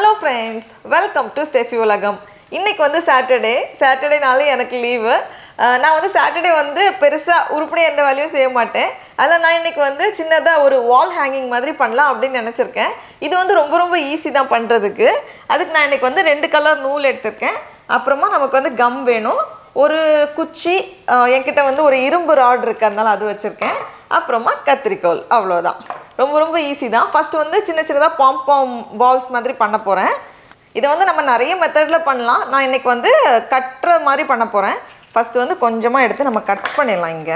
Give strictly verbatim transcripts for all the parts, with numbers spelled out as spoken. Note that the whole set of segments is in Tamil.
Hello friends, welcome to Steffi Ulagam. இன்னைக்கு வந்து சாட்டர்டே சாட்டர்டே நாளே எனக்கு லீவு. நான் வந்து சாட்டர்டே வந்து பெருசா உருப்படியா எந்த வேலையும் செய்ய மாட்டேன். அதனால நான் இன்னைக்கு வந்து சின்னதா ஒரு வால் ஹேங்கிங் மாதிரி பண்ணலாம் அப்படினு நினைச்சிருக்கேன். இது வந்து ரொம்ப ரொம்ப ஈஸி தான் பண்றதுக்கு. அதுக்கு நான் இன்னைக்கு வந்து ரெண்டு கலர் நூல் எடுத்துர்க்கேன். அப்புறமா நமக்கு வந்து கம் வேணும். ஒரு குச்சி என்கிட்ட வந்து ஒரு இரும்பு ராட் இருக்கு, அதனால அது வச்சிருக்கேன். அப்புறமா கத்திரிக்கோல், அவ்வளவுதான். ரொம்ப ரொம்ப ஈஸி தான். ஃபர்ஸ்ட் வந்து சின்ன சின்னதா பாம் பாம் பால்ஸ் மாதிரி பண்ண போறேன். இதை வந்து நம்ம நிறைய மெத்தட்ல பண்ணலாம். நான் இன்னைக்கு வந்து கட்டுற மாதிரி பண்ண போறேன். ஃபர்ஸ்ட் வந்து கொஞ்சமா எடுத்து நம்ம கட் பண்ணிடலாம். இங்க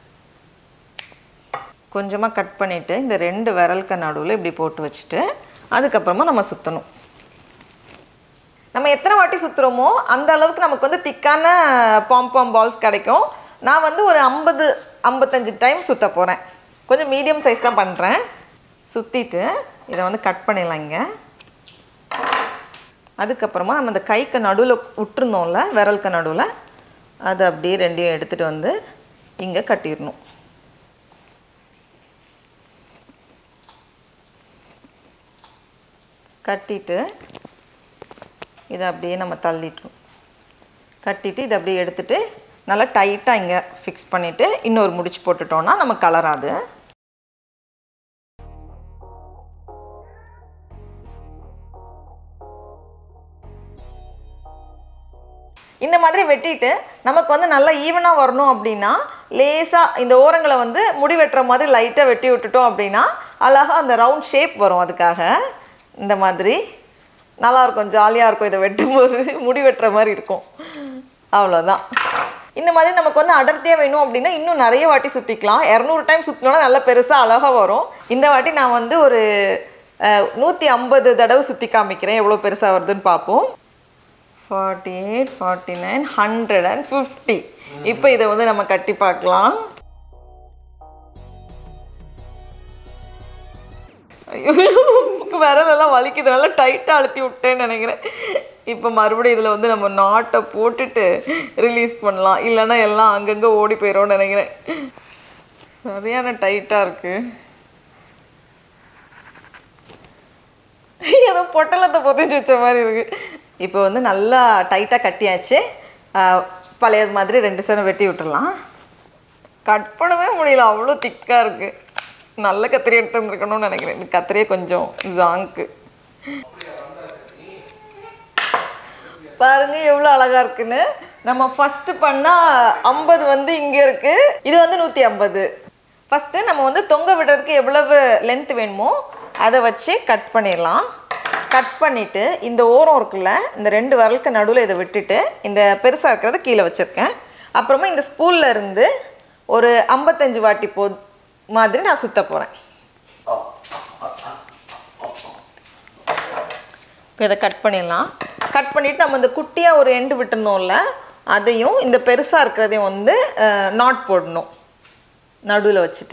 கொஞ்சமா கட் பண்ணிட்டு இந்த ரெண்டு விரலுக்கு நடுவுல இப்படி போட்டு வச்சுட்டு அதுக்கப்புறமா நம்ம சுத்தணும். நம்ம எத்தனை வாட்டி சுத்துறோமோ அந்த அளவுக்கு நமக்கு வந்து திக்கான பாம் பாம் பால்ஸ் கிடைக்கும். நான் வந்து ஒரு ஐம்பது ஐம்பத்தஞ்சு டைம் சுத்த போறேன். கொஞ்சம் மீடியம் சைஸ் தான் பண்றேன். சுத்திட்டு இதை வந்து கட் பண்ணிடலாம். இங்க அதுக்கப்புறமா நம்ம இந்த கைக்கு நடுவில் விட்டுருந்தோம்ல, விரலுக்கு நடுவில், அதை அப்படியே ரெண்டையும் எடுத்துகிட்டு வந்து இங்கே கட்டிடணும். கட்டிட்டு இதை அப்படியே நம்ம தள்ளிட்டோம். கட்டிட்டு இதை அப்படியே எடுத்துகிட்டு நல்லா டைட்டாக இங்கே ஃபிக்ஸ் பண்ணிவிட்டு இன்னொரு முடிச்சு போட்டுட்டோன்னா நம்ம கலராது. இந்த மாதிரி வெட்டிட்டு நமக்கு வந்து நல்லா ஈவனாக வரணும் அப்படின்னா லேசாக இந்த ஓரங்களை வந்து முடி வெட்டுற மாதிரி லைட்டாக வெட்டி விட்டுட்டோம் அப்படின்னா அழகாக அந்த ரவுண்ட் ஷேப் வரும். அதுக்காக இந்த மாதிரி நல்லாயிருக்கும், ஜாலியாக இருக்கும். இதை வெட்டும்போது முடி வெட்டுற மாதிரி இருக்கும். அவ்வளோதான். இந்த மாதிரி நமக்கு வந்து அடர்த்தியாக வேணும் அப்படின்னா இன்னும் நிறைய வாட்டி சுற்றிக்கலாம். இரநூறு டைம் சுற்றினோன்னா நல்லா பெருசாக அழகாக வரும். இந்த வாட்டி நான் வந்து ஒரு நூற்றி ஐம்பது தடவை சுற்றி காமிக்கிறேன், எவ்வளோ பெருசாக வருதுன்னு பார்ப்போம். Forty eight forty nine hundred and fifty. இப்போ இதை வந்து நம்ம கட்டி பார்க்கலாம். ஐயோ, விரலெல்லாம் வலிக்குதுனால டைட்டாக அழுத்தி விட்டேன்னு நினைக்கிறேன். இப்போ மறுபடியும் இதில் வந்து நம்ம நாட்டை போட்டுட்டு ரிலீஸ் பண்ணலாம், இல்லைன்னா எல்லாம் அங்கங்கே ஓடி போயிடும்னு நினைக்கிறேன். சரியான டைட்டாக இருக்கு. ஏதோ பொட்டலத்தை பொத்திச்சு வச்ச மாதிரி இருக்கு. இப்போ வந்து நல்லா டைட்டாக கட்டியாச்சு. பழையது மாதிரி ரெண்டு சைடும் வெட்டி விட்டுடலாம். கட் பண்ணவே முடியல, அவ்வளோ திக்காக இருக்குது. நல்ல கத்திரி எடுத்து வந்துருக்கணும்னு நினைக்கிறேன். இந்த கத்திரியே கொஞ்சம் ஜாங்கு. பாருங்க எவ்வளோ அழகாக இருக்குன்னு. நம்ம ஃபஸ்ட்டு பண்ணால் ஐம்பது வந்து இங்கே இருக்குது, இது வந்து நூற்றி ஐம்பது. ஃபஸ்ட்டு நம்ம வந்து தொங்க விடுறதுக்கு எவ்வளவு லென்த் வேணுமோ அதை வச்சு கட் பண்ணிடலாம். கட் பண்ணிவிட்டு இந்த ஓரம் இருக்குல்ல, இந்த ரெண்டு விரலுக்கு நடுவில் இதை விட்டுட்டு இந்த பெருசாக இருக்கிறத கீழே வச்சுருக்கேன். அப்புறமா இந்த ஸ்பூலில் இருந்து ஒரு ஐம்பத்தஞ்சு வாட்டி போ மாதிரி நான் சுற்ற போகிறேன். இப்போ இதை கட் பண்ணிடலாம். கட் பண்ணிவிட்டு நம்ம இந்த குட்டியாக ஒரு எண்டு விட்டுருந்தோம்ல, அதையும் இந்த பெருசாக இருக்கிறதையும் வந்து நாட் போடணும் நடுவில் வச்சுட்டு.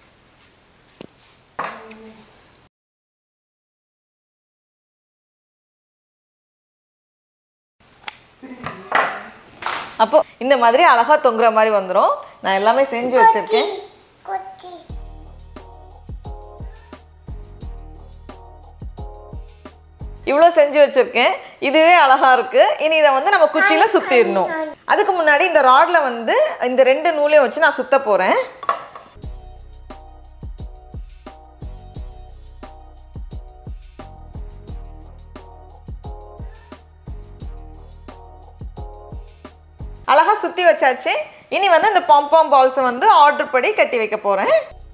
அப்போ இந்த மாதிரி அழகா தொங்குற மாதிரி வந்துடும். நான் எல்லாமே செஞ்சு வச்சிருக்கேன். இவ்வளோ செஞ்சு வச்சிருக்கேன். இதுவே அழகா இருக்கு. இனி இதை வந்து நம்ம குச்சியில சுத்திடணும். அதுக்கு முன்னாடி இந்த ராட்ல வந்து இந்த ரெண்டு நூலையும் வச்சு நான் சுத்த போறேன். அழகா சுத்தி வச்சாச்சு. இனி வந்து இந்த பாம் பாம் பால்ஸை வந்து ஆர்டர் படி கட்டி வைக்க போறேன்.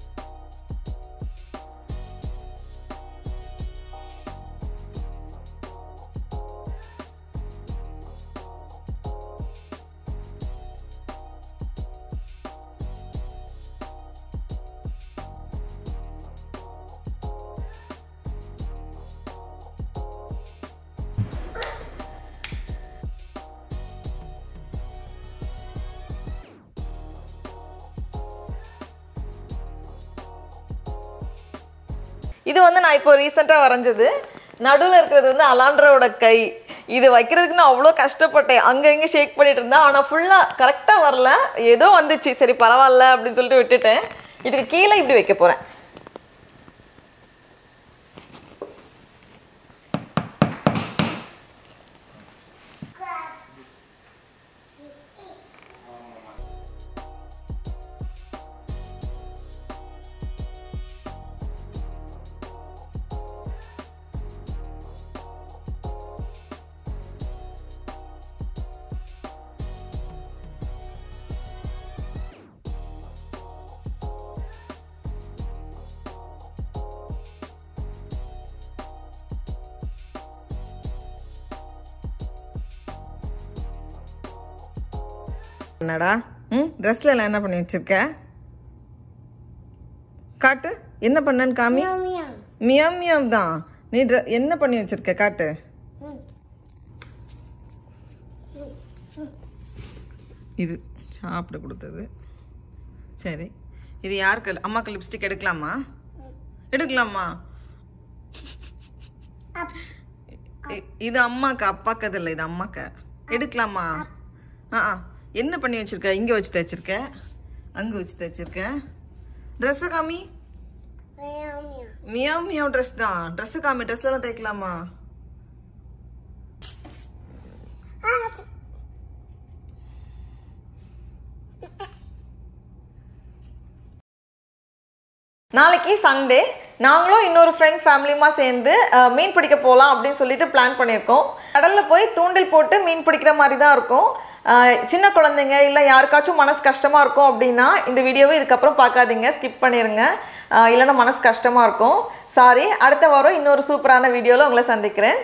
இது வந்து நான் இப்போ ரீசெண்டாக வரைஞ்சது. நடுவில் இருக்கிறது வந்து அலாண்ட்ராவோட கை. இது வைக்கிறதுக்கு நான் அவ்வளோ கஷ்டப்பட்டேன். அங்கே இங்கே ஷேக் பண்ணிட்டு இருந்தேன். ஆனால் ஃபுல்லாக கரெக்டாக வரல. ஏதோ வந்துச்சு, சரி பரவாயில்ல அப்படின்னு சொல்லிட்டு விட்டுட்டேன். இதுக்கு கீழே இப்படி வைக்க போகிறேன். என்னடா ம் ட்ரெஸ்ல எல்லாம் என்ன பண்ணி வச்சிருக்க காட்டு என்ன பண்ணன்னு காமி மியாவ் மியாவ் தான் நீ என்ன பண்ணி வச்சிருக்க காட்டு இது சாப்பிட கொடுத்தது சரி இது யாருக்கு அம்மாக்கு லிப்ஸ்டிக் எடுக்கலாமா எடுக்கலாமா இது அம்மாக்கு அப்பாக்கு அது இல்லை இது அம்மாக்கு எடுக்கலாமா ஆ என்ன பண்ணி வச்சிருக்க இங்க வச்சு தைச்சிருக்க அங்க வச்சு தைச்சிருக்க ட்ரெஸ் காமி மியாவ் மியாவ் ட்ரெஸ் தான் ட்ரெஸ் காமி ட்ரெஸ்ல எல்லாம் தைக்கலாமா நாளைக்கு சண்டே நாங்களும் இன்னொரு ஃப்ரெண்ட் ஃபேமிலியுமா சேர்ந்து மீன் பிடிக்க போகலாம் அப்படின்னு சொல்லிட்டு பிளான் பண்ணியிருக்கோம் கடலில் போய் தூண்டில் போட்டு மீன் பிடிக்கிற மாதிரி தான் இருக்கும் சின்ன குழந்தைங்க இல்லை யாருக்காச்சும் மனசு கஷ்டமாக இருக்கும் அப்படின்னா இந்த வீடியோவை இதுக்கப்புறம் பார்க்காதீங்க ஸ்கிப் பண்ணிடுங்க இல்லைன்னா மனசு கஷ்டமாக இருக்கும் சாரி அடுத்த வாரம் இன்னொரு சூப்பரான வீடியோவில் உங்களை சந்திக்கிறேன்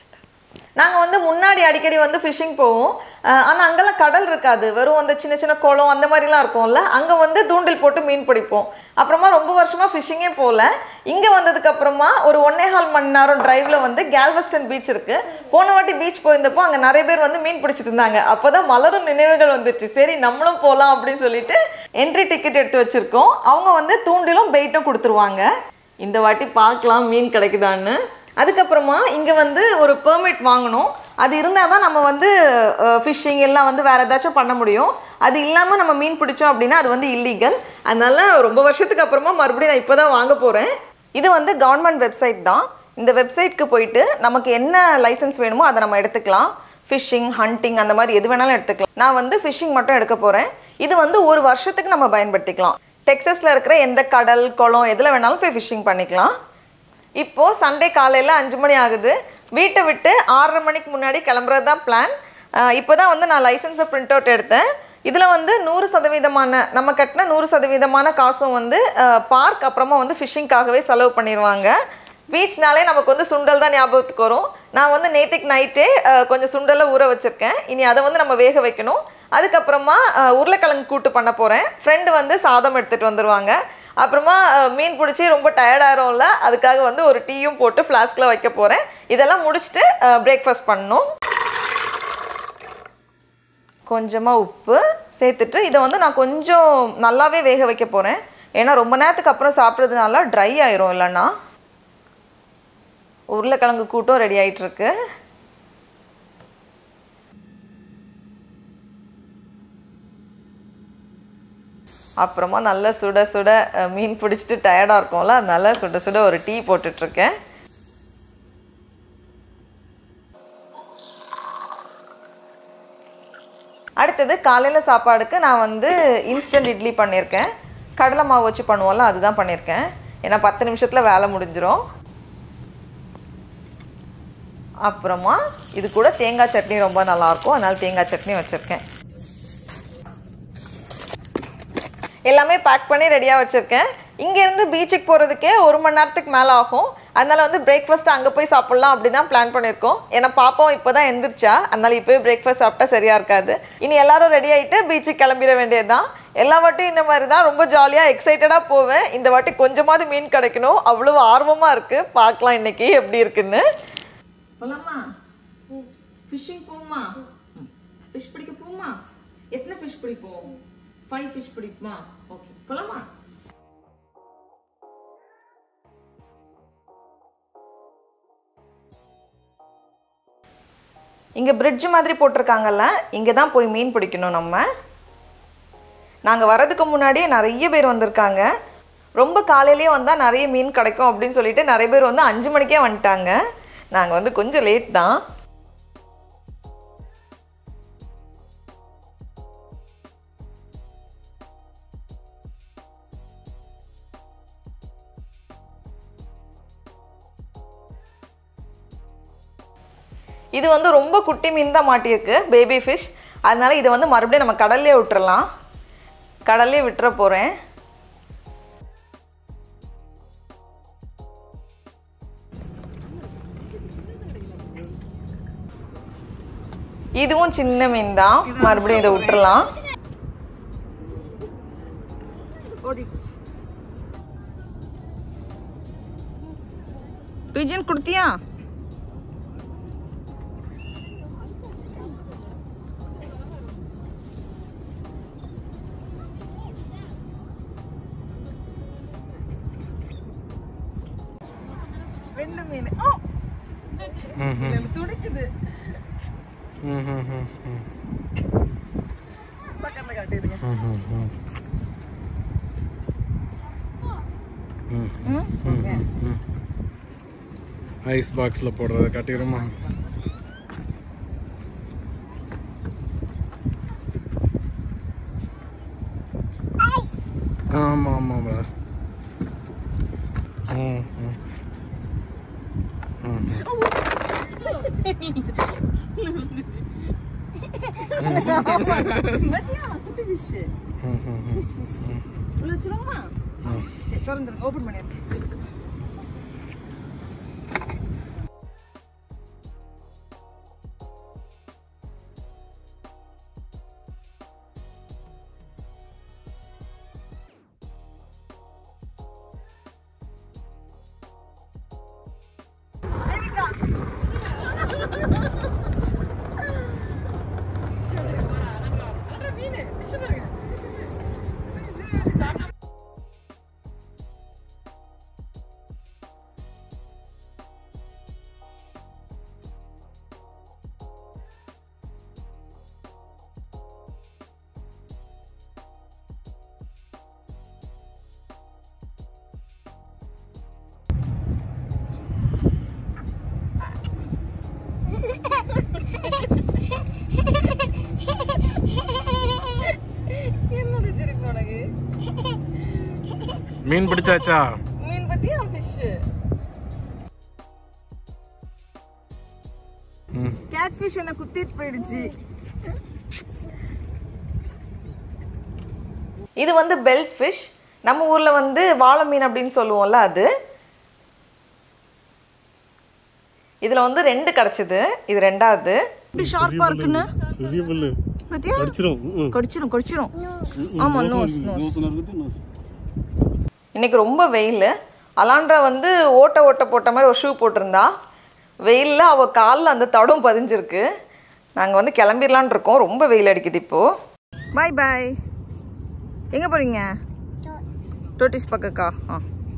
நாங்கள் வந்து முன்னாடி அடிக்கடி வந்து ஃபிஷ்ஷிங் போவோம் ஆனால் அங்கெல்லாம் கடல் இருக்காது வெறும் அந்த சின்ன சின்ன குளம் அந்த மாதிரிலாம் இருக்கும்ல அங்கே வந்து தூண்டில் போட்டு மீன் பிடிப்போம் அப்புறமா ரொம்ப வருஷமாக ஃபிஷ்ஷிங்கே போகல இங்கே வந்ததுக்கப்புறமா ஒரு ஒன்னே கால் மணி நேரம் டிரைவில் வந்து கேல்வஸ்டன் பீச் இருக்குது போன வாட்டி பீச் போயிருந்தப்போ அங்கே நிறைய பேர் வந்து மீன் பிடிச்சிட்டு இருந்தாங்க அப்போ தான் மலரும் நினைவுகள் வந்துச்சு சரி நம்மளும் போகலாம் அப்படின்னு சொல்லிட்டு என்ட்ரி டிக்கெட் எடுத்து வச்சுருக்கோம் அவங்க வந்து தூண்டிலும் பெயிட்டும் கொடுத்துருவாங்க இந்த வாட்டி பார்க்கலாம் மீன் கிடைக்குதான்னு அதுக்கப்புறமா இங்கே வந்து ஒரு பெர்மிட் வாங்கணும் அது இருந்தால் தான் நம்ம வந்து ஃபிஷ்ஷிங் எல்லாம் வந்து வேறு ஏதாச்சும் பண்ண முடியும் அது இல்லாமல் நம்ம மீன் பிடிச்சோம் அப்படின்னா அது வந்து இல்லீகல் அதனால ரொம்ப வருஷத்துக்கு அப்புறமா மறுபடியும் நான் இப்போ தான் வாங்க போகிறேன் இது வந்து கவர்மெண்ட் வெப்சைட் தான் இந்த வெப்சைட்க்கு போயிட்டு நமக்கு என்ன லைசன்ஸ் வேணுமோ அதை நம்ம எடுத்துக்கலாம் ஃபிஷ்ஷிங் ஹண்டிங் அந்த மாதிரி எது வேணாலும் எடுத்துக்கலாம் நான் வந்து ஃபிஷ்ஷிங் மட்டும் எடுக்க போகிறேன் இது வந்து ஒரு வருஷத்துக்கு நம்ம பயன்படுத்திக்கலாம் டெக்ஸஸில் இருக்கிற எந்த கடல் குளம் எதில் வேணாலும் போய் ஃபிஷ்ஷிங் பண்ணிக்கலாம் இப்போது சண்டே காலையில் அஞ்சு மணி ஆகுது வீட்டை விட்டு ஆறரை மணிக்கு முன்னாடி கிளம்புறது தான் பிளான் இப்போ தான் வந்து நான் லைசன்ஸை பிரிண்ட் அவுட் எடுத்தேன் இதில் வந்து நூறு சதவீதமான நம்ம கட்டின நூறு சதவீதமான காசும் வந்து பார்க் அப்புறமா வந்து ஃபிஷ்ஷிங்காகவே செலவு பண்ணிடுவாங்க பீச்னாலே நமக்கு வந்து சுண்டல் தான் ஞாபகத்துக்கு வரும் நான் வந்து நேற்றுக்கு நைட்டே கொஞ்சம் சுண்டலை ஊற வச்சுருக்கேன் இனி அதை வந்து நம்ம வேக வைக்கணும் அதுக்கப்புறமா உருளைக்கிழங்கு கூட்டு பண்ண போகிறேன் ஃப்ரெண்டு வந்து சாதம் எடுத்துகிட்டு வந்துடுவாங்க அப்புறமா மீன் பிடிச்சி ரொம்ப டயர்டாகிறோம்ல அதுக்காக வந்து ஒரு டீயும் போட்டு ஃப்ளாஸ்கில் வைக்க போகிறேன் இதெல்லாம் முடிச்சுட்டு பிரேக்ஃபாஸ்ட் பண்ணணும் கொஞ்சமாக உப்பு சேர்த்துட்டு இதை வந்து நான் கொஞ்சம் நல்லாவே வேக வைக்க போகிறேன் ஏன்னா ரொம்ப நேரத்துக்கு அப்புறம் சாப்பிட்றதுனால ட்ரை ஆயிரும் இல்லைன்னா உருளைக்கிழங்கு கூட்டும் ரெடி ஆகிட்டுருக்கு அப்புறமா நல்லா சுட சுட மீன் பிடிச்சிட்டு டயர்டாக இருக்கும்ல அதனால சுட சுட ஒரு டீ போட்டுட்ருக்கேன் அடுத்தது காலையில் சாப்பாடுக்கு நான் வந்து இன்ஸ்டன்ட் இட்லி பண்ணியிருக்கேன் கடலை மாவு வச்சு பண்ணுவோம்ல அதுதான் பண்ணியிருக்கேன் ஏன்னா பத்து நிமிஷத்தில் வேலை முடிஞ்சிடும் அப்புறமா இது கூட தேங்காய் சட்னி ரொம்ப நல்லாயிருக்கும் அதனால் தேங்காய் சட்னி வச்சுருக்கேன் எல்லாமே பேக் பண்ணி ரெடியாக வச்சுருக்கேன் இங்கேருந்து பீச்சுக்கு போகிறதுக்கே ஒரு மணி நேரத்துக்கு மேலே ஆகும் அதனால் வந்து பிரேக்ஃபாஸ்ட் அங்கே போய் சாப்பிட்லாம் அப்படி தான் பிளான் பண்ணியிருக்கோம் ஏன்னா பாப்பாவும் இப்போ தான் எந்திரிச்சா அதனால் இப்போயே பிரேக்ஃபாஸ்ட் சாப்பிட்டா சரியாக இருக்காது இனி எல்லாரும் ரெடி ஆகிட்டு பீச்சுக்கு கிளம்பிட வேண்டியது தான் எல்லா வாட்டியும் இந்த மாதிரி தான் ரொம்ப ஜாலியாக எக்ஸைட்டடாக போவேன் இந்த வாட்டி கொஞ்சமாவது மீன் கிடைக்கணும் அவ்வளோ ஆர்வமாக இருக்குது பார்க்கலாம் இன்றைக்கி எப்படி இருக்குன்னு போலாமா ஃபிஷ்ஷிங் போமா ஃபிஷ் பிடிக்க போமா எத்தனை ஃபிஷ் பிடிப்போம் ஃபைவ் ஃபிஷ் பிடிக்குமா ஓகே போலாமா இங்கே பிரிட்ஜ் மாதிரி போட்டிருக்காங்கல்ல இங்கே தான் போய் மீன் பிடிக்கணும் நம்ம நாங்கள் வரதுக்கு முன்னாடியே நிறைய பேர் வந்திருக்காங்க ரொம்ப காலையிலேயே வந்தால் நிறைய மீன் கிடைக்கும் அப்படின்னு சொல்லிட்டு நிறைய பேர் வந்து அஞ்சு மணிக்கே வந்துட்டாங்க நாங்கள் வந்து கொஞ்சம் லேட் தான் இது வந்து ரொம்ப குட்டி மீன் தான் மாட்டியிருக்கு பேபி ஃபிஷ் அதனால இதை வந்து மறுபடியும் நம்ம கடல்லே விட்டுறலாம் கடல்லே விட்டுற போகிறேன் இதுவும் சின்ன மீன் தான் மறுபடியும் இதை விட்டுறலாம் Hold it. Pigeon कुर्तियाँ. ரெண்டு மீன். ஓ. ம் ம். துடிக்குது. ம் ம் ம். பக்கத்துல காட்டுங்க. ம் ம் ம். ம் ம் ம். ஐஸ் பாக்ஸ்ல போடுறத காட்டிடுமா? ஆமா ஆமா ஆமா. ம் ம். ம். மதியா குட்டி ஃபிஷ். ம் ம். Fish fish. உள்ள வச்சிரோமா? ம். சரி திறந்துருங்க. ஓபன் பண்ணி. மீன் பிடிச்சாச்சா? மீன் பத்தியா ஃபிஷ். கேட் ஃபிஷ் என்ன குத்திட்டு போயிடுச்சு. இது வந்து பெல்ட் ஃபிஷ். நம்ம ஊர்ல வந்து வாழை மீன் அப்படின்னு சொல்லுவோம்ல அது. இதுல வந்து ரெண்டு கிடைச்சது. இது ரெண்டாவது. இப்படி ஷார்ப்பா இருக்குன்னு பெரிய புல்லு பத்தியா? கடிச்சிரும் கடிச்சிரும் கடிச்சிரும். ஆமா நோஸ் நோஸ். இன்னைக்கு ரொம்ப வெயில். அலாண்ட்ரா வந்து ஓட்ட ஓட்ட போட்ட மாதிரி ஒரு ஷூ போட்டிருந்தா. வெயிலில் அவள் காலில் அந்த தடம் பதிஞ்சிருக்கு. நாங்கள் வந்து கிளம்பிடலான் இருக்கோம். ரொம்ப வெயில் அடிக்குது இப்போது. பாய் பாய். எங்கே போகிறீங்க? டோட்டிஸ் பக்கக்கா. ஆ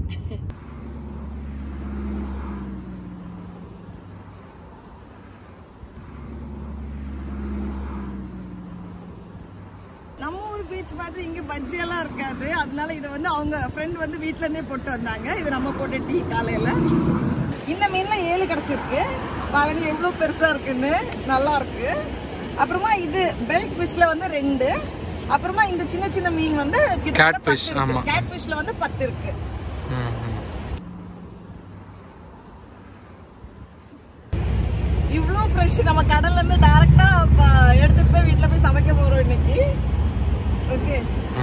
நம்ம ஊர் பீச் மாதிரி இங்க பஜ்ஜி எல்லாம் இருக்காது. அதனால இதை வந்து அவங்க ஃப்ரெண்ட் வந்து வீட்ல இருந்தே போட்டு வந்தாங்க. இது நம்ம போட்ட டீ காலையில. இந்த மீன்ல ஏழு கிடைச்சிருக்கு. பாருங்க எவ்வளவு பெருசா இருக்குன்னு. நல்லா இருக்கு. அப்புறமா இது பெல்ட் ஃபிஷ்ல வந்து ரெண்டு. அப்புறமா இந்த சின்ன சின்ன மீன் வந்து கேட் ஃபிஷ். ஆமா கேட் ஃபிஷ்ல வந்து பத்து இருக்கு. இவ்வளவு ஃப்ரெஷ். நம்ம கடல்ல இருந்து டைரக்டா எடுத்துட்டு போய் வீட்டுல போய் சமைக்க போறோம் இன்னைக்கு. ஓகே.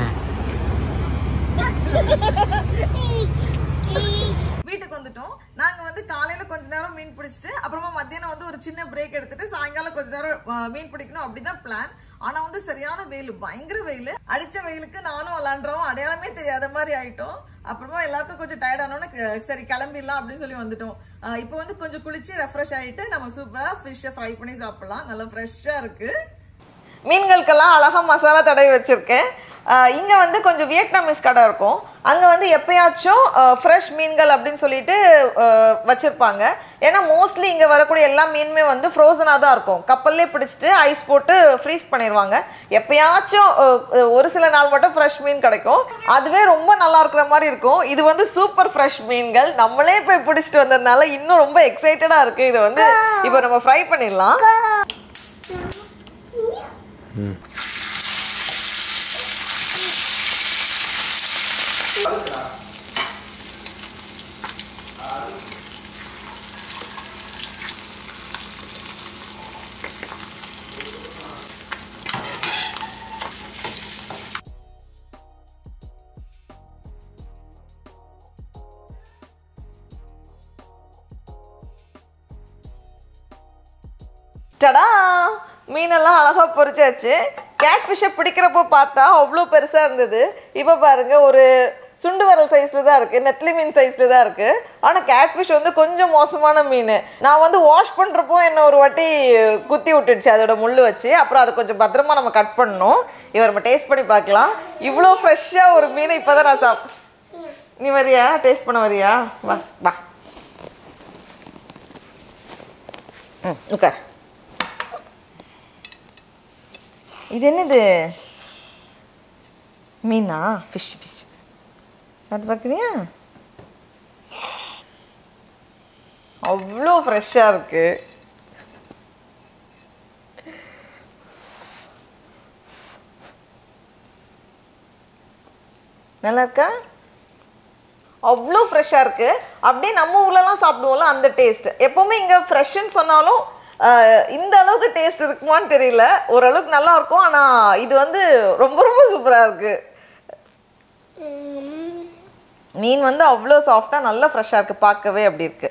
வீட்டுக்கு வந்துட்டோம். நாங்க வந்து காலையில கொஞ்ச நேரம் மீன் பிடிச்சிட்டு அப்புறமா மத்தியானம் வந்து ஒரு சின்ன பிரேக் எடுத்துட்டு சாயங்காலம் கொஞ்ச நேரம் மீன் பிடிக்கணும் அப்படிதான் பிளான். ஆனா வந்து சரியான வெயில், பயங்கர வெயில். அடிச்ச வெயிலுக்கு நானும் அலாண்ட்ராவும் அடையாளமே தெரியாத மாதிரி ஆயிட்டோம். அப்புறமா எல்லாருக்கும் கொஞ்சம் டயர்ட் ஆனோன்னு சரி கிளம்பிடலாம் அப்படின்னு சொல்லி வந்துட்டோம். இப்போ வந்து கொஞ்சம் குளிச்சு ரெஃப்ரெஷ் ஆயிட்டு நம்ம சூப்பரா ஃபிஷ்ஷை ஃப்ரை பண்ணி சாப்பிடலாம். நல்லா ஃப்ரெஷ்ஷா இருக்கு. மீன்களுக்கெல்லாம் அழகா மசாலா தடவி வச்சிருக்கேன். இங்கே வந்து கொஞ்சம் வியட்நாமீஸ் கடை இருக்கும். அங்கே வந்து எப்பயாச்சும் ஃப்ரெஷ் மீன்கள் அப்படின்னு சொல்லிட்டு வச்சுருப்பாங்க. ஏன்னா மோஸ்ட்லி இங்கே வரக்கூடிய எல்லா மீனுமே வந்து ஃப்ரோசனாக தான் இருக்கும். கப்பல்லே பிடிச்சிட்டு ஐஸ் போட்டு ஃப்ரீஸ் பண்ணிடுவாங்க. எப்பயாச்சும் ஒரு சில நாள் மட்டும் ஃப்ரெஷ் மீன் கிடைக்கும். அதுவே ரொம்ப நல்லா இருக்கிற மாதிரி இருக்கும். இது வந்து சூப்பர் ஃப்ரெஷ் மீன்கள். நம்மளே போய் பிடிச்சிட்டு வந்ததுனால இன்னும் ரொம்ப எக்ஸைட்டடாக இருக்குது. இதை வந்து இப்போ நம்ம ஃப்ரை பண்ணிடலாம். டடா, மீனெல்லாம் அழகா பொரிச்சாச்சு. கேட் ஃபிஷ்ஷை பிடிக்கிறப்போ பார்த்தா அவ்வளோ பெருசாக இருந்தது. இப்போ பாருங்க ஒரு சுண்டு வரல் சைஸில் தான் இருக்குது, நெத்திலி மீன் சைஸில் தான் இருக்குது. ஆனால் கேட் ஃபிஷ் வந்து கொஞ்சம் மோசமான மீன். நான் வந்து வாஷ் பண்ணுறப்போ என்ன ஒரு வாட்டி குத்தி விட்டுடுச்சு அதோட முள் வச்சு. அப்புறம் அதை கொஞ்சம் பத்திரமா நம்ம கட் பண்ணணும். இவர் நம்ம டேஸ்ட் பண்ணி பார்க்கலாம். இவ்வளோ ஃப்ரெஷ்ஷாக ஒரு மீனை இப்போ தான் நான் சாப் நீ வரியா டேஸ்ட் பண்ண வரியா? வா வா ம் உட்கார். இது என்னது மீனா? ஃபிஷ் ஃபிஷ் சாப்பிட்டு பார்க்குறியா? அவ்வளோ ஃப்ரெஷ்ஷாக இருக்கு. நல்லா இருக்கா? அவ்வளோ ஃப்ரெஷ்ஷாக இருக்குது. அப்படியே நம்ம ஊர்லலாம் சாப்பிடுவோம்ல அந்த டேஸ்ட். எப்போவுமே இங்கே ஃப்ரெஷ்ஷுன்னு சொன்னாலும் இந்த அளவுக்கு டேஸ்ட் இருக்குமான்னு தெரியல. ஓரளவுக்கு நல்லா இருக்கும். ஆனால் இது வந்து ரொம்ப ரொம்ப சூப்பராக இருக்குது. மீன் வந்து அவ்வளோ சாஃப்டாக நல்லா ஃப்ரெஷ்ஷாக இருக்குது. பார்க்கவே அப்படி இருக்கு.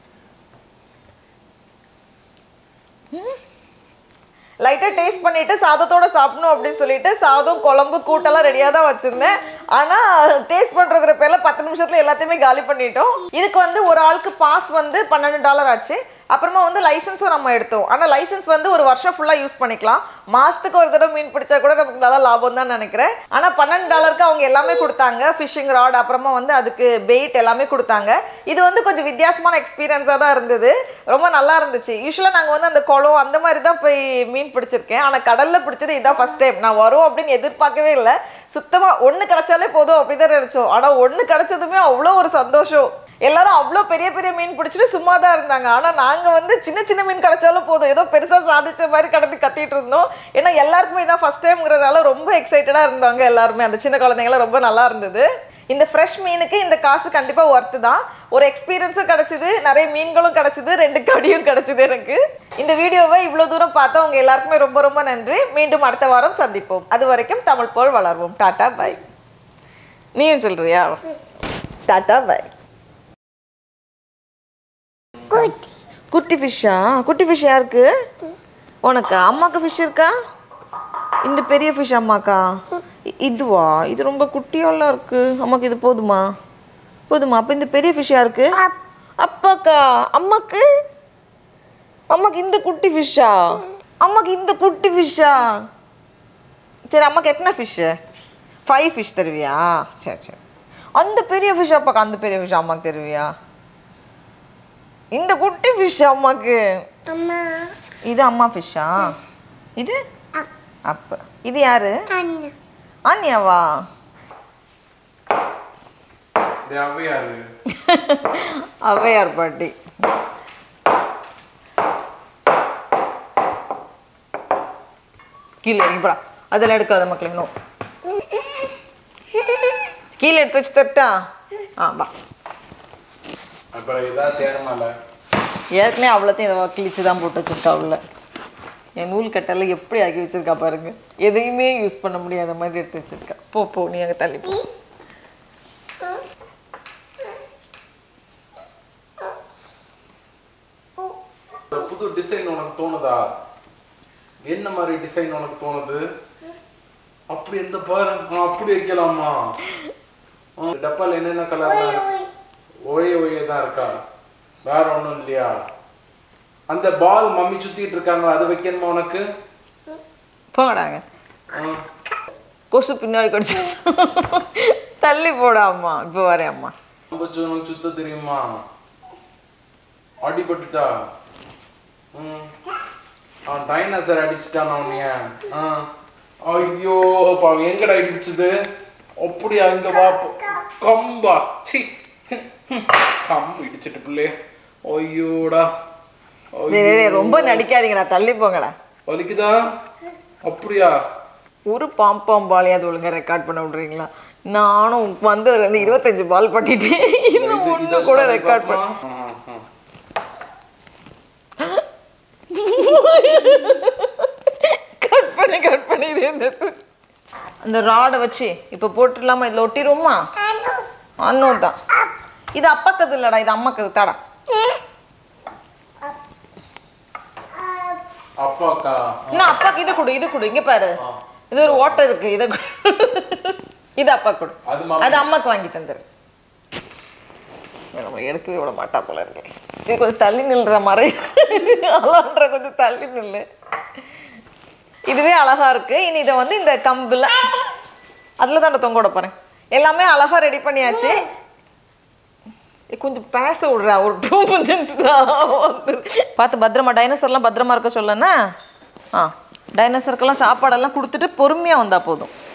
லைட்டாக டேஸ்ட் பண்ணிவிட்டு சாதத்தோடு சாப்பிடணும் அப்படின்னு சொல்லிட்டு சாதம் குழம்பு கூட்டெல்லாம் ரெடியாக தான் வச்சுருந்தேன். ஆனால் டேஸ்ட் பண்ணுறங்கிற பேரில் பத்து நிமிஷத்தில் எல்லாத்தையுமே காலி பண்ணிட்டோம். இதுக்கு வந்து ஒரு ஆளுக்கு பாஸ் வந்து பன்னெண்டு டாலர் ஆச்சு. அப்புறமா வந்து லைசன்ஸும் நம்ம எடுத்தோம். ஆனால் லைசன்ஸ் வந்து ஒரு வருஷம் ஃபுல்லாக யூஸ் பண்ணிக்கலாம். மாதத்துக்கு ஒரு தடவை மீன் பிடிச்சா கூட நமக்கு நல்லா லாபம் தான் நினைக்கிறேன். ஆனால் பன்னெண்டு டாலருக்கு அவங்க எல்லாமே கொடுத்தாங்க. ஃபிஷிங் ராட் அப்புறமா வந்து அதுக்கு பெயிட் எல்லாமே கொடுத்தாங்க. இது வந்து கொஞ்சம் வித்தியாசமான எக்ஸ்பீரியன்ஸாக தான் இருந்தது. ரொம்ப நல்லா இருந்துச்சு. யூஸ்வலாக நாங்கள் வந்து அந்த குளம் அந்த மாதிரி தான் போய் மீன் பிடிச்சிருக்கேன். ஆனால் கடலில் பிடிச்சது இதுதான் ஃபஸ்ட் டைம். நான் வரும் அப்படின்னு எதிர்பார்க்கவே இல்லை. சுத்தமாக ஒன்று கிடச்சாலே போதும் அப்படி தான் நினச்சோம். ஆனால் ஒன்று கிடச்சதுமே அவ்வளோ ஒரு சந்தோஷம். எல்லாரும் அவ்வளோ பெரிய பெரிய மீன் பிடிச்சிட்டு சும்மா தான் இருந்தாங்க. ஆனால் நாங்கள் வந்து சின்ன சின்ன மீன் கிடச்சாலும் போதும் ஏதோ பெருசாக சாதிச்ச மாதிரி கடந்து கத்திட்டு இருந்தோம். ஏன்னா எல்லாருக்குமே இதான் ஃபஸ்ட் டைம்ங்கிறதால ரொம்ப எக்ஸைட்டடாக இருந்தாங்க எல்லாருமே. அந்த சின்ன குழந்தைங்களாம் ரொம்ப நல்லா இருந்தது. இந்த ஃப்ரெஷ் மீனுக்கு இந்த காசு கண்டிப்பாக ஒர்த்து தான். ஒரு எக்ஸ்பீரியன்ஸும் கிடச்சிது, நிறைய மீன்களும் கிடச்சிது, ரெண்டு கடியும் கிடச்சிது எனக்கு. இந்த வீடியோவை இவ்வளோ தூரம் பார்த்தா உங்கள் எல்லாருக்குமே ரொம்ப ரொம்ப நன்றி. மீண்டும் அடுத்த வாரம் சந்திப்போம். அது வரைக்கும் தமிழ் போல் வளர்வோம். Tata bye. நீயும் சொல்றியா? Tata bye. குட்டி ஃபிஷ்ஷா? குட்டி ஃபிஷ் யாருக்கு? உனக்கா? அம்மாவுக்கு ஃபிஷ் இருக்கா? இந்த பெரிய ஃபிஷ் அம்மாக்கா? இதுவா? இது ரொம்ப குட்டியெல்லாம் இருக்கு. அம்மாக்கு இது போதுமா? போதுமா? அப்போ இந்த பெரிய ஃபிஷ் யாருக்கு? அப்பாக்கா? அம்மாக்கு? அம்மாக்கு இந்த குட்டி ஃபிஷ்ஷா? அம்மாக்கு இந்த குட்டி ஃபிஷ்ஷா? சரி, அம்மாக்கு எத்தனை ஃபிஷ்ஷு? Five fish தருவியா? சரி சரி. அந்த பெரிய ஃபிஷ் அப்பாக்கா? அந்த பெரிய ஃபிஷ் அம்மாக்கு தருவியா? இந்த குட்டி ஃபிஷ் அம்மாக்கு. இது அம்மா ஃபிஷ்ஷா? இது அப்ப இது யாரு? அண்ணியாவா? அவையார் பாட்டி. கீழே இறங்கிப்படா. அதெல்லாம் எடுக்காத மக்களே. நோ, கீழே எடுத்து வச்சு தட்டா. ஆ வா. ஏற்கனவே அவ்வளோத்தையும் இதை கிழிச்சு தான் போட்டு வச்சிருக்கா. அவ்வளோ என் நூல் கட்டெல்லாம் எப்படி ஆக்கி வச்சிருக்கா பாருங்க. எதையுமே யூஸ் பண்ண முடியாத மாதிரி எடுத்து வச்சிருக்கா. போ போ, நீ அங்கே தள்ளி போ. புது டிசைன் உனக்கு தோணுதா? என்ன மாதிரி டிசைன் உனக்கு தோணுது? அப்படி எந்த பாரு, அப்படி வைக்கலாமா? டப்பால என்னென்ன கலர்? ஒரே ஒரே தான் இருக்கா, வேற ஒன்றும் இல்லையா? அந்த பால் மம்மி சுத்திட்டு இருக்காங்க, அதை வைக்கணுமா உனக்கு? போடாங்க, கொசு பின்னாடி கடிச்சு. தள்ளி போடாமா. இப்போ வரேன் அம்மா. உனக்கு சுத்த தெரியுமா? அடிபட்டுட்டா? ம், டைனோசர் அடிச்சுட்டான் உன்னைய. ஐயோ பாவம், எங்கடா இடிச்சுது? அப்படியா? இங்க வா. கம்பா? சி, கம்பு இடிச்சிட்டு பிள்ளை. ஐயோடா, ரொம்ப நடிக்காதீங்கடா, தள்ளி போங்கடா. வலிக்குதா? அப்படியா? ஒரு பாம்பாம் பாலையாவது ஒழுங்கா ரெக்கார்ட் பண்ண விடுறீங்களா? நானும் வந்ததுல இருந்து இருபத்தஞ்சு பால் பண்ணிட்டு இன்னும் ஒண்ணு கூட ரெக்கார்ட் பண்ண. கட் பண்ணி கட் பண்ணி இது அந்த ராடை வச்சு இப்போ போட்டுடலாமா? இதில் ஒட்டிடுவோமா? அண்ணன் தான். இது அப்பாக்கது இல்லடா, இது அம்மாக்கது. தாடா. அப்பாக்கா? என்ன அப்பாக்கு? இது கொடு, இது கொடு. இங்க பாரு, இது ஒரு வாட்டர் இருக்கு, இதை இது அப்பா கொடு, அது அம்மாக்கு வாங்கி தந்துரு. நம்ம எடுக்கவே விட மாட்டா போல இருக்கு. இது கொஞ்சம் தள்ளி நில்ற மாதிரி, அலான்ற கொஞ்சம் தள்ளி நில்லு. இதுவே அழகா இருக்கு. இனி இதை வந்து இந்த கம்பில் அதில் தான் தொங்க விட போகிறேன். எல்லாமே அழகாக ரெடி பண்ணியாச்சு. கொஞ்சம் பேச விட்றா, ஒரு டூ மினிட்ஸ் தான் வந்து பார்த்து பத்திரமா, டைனோசர்லாம் பத்திரமா இருக்க சொல்லனா. ஆ, டைனோசருக்கெல்லாம் சாப்பாடெல்லாம் கொடுத்துட்டு பொறுமையாக வந்தால் போதும்.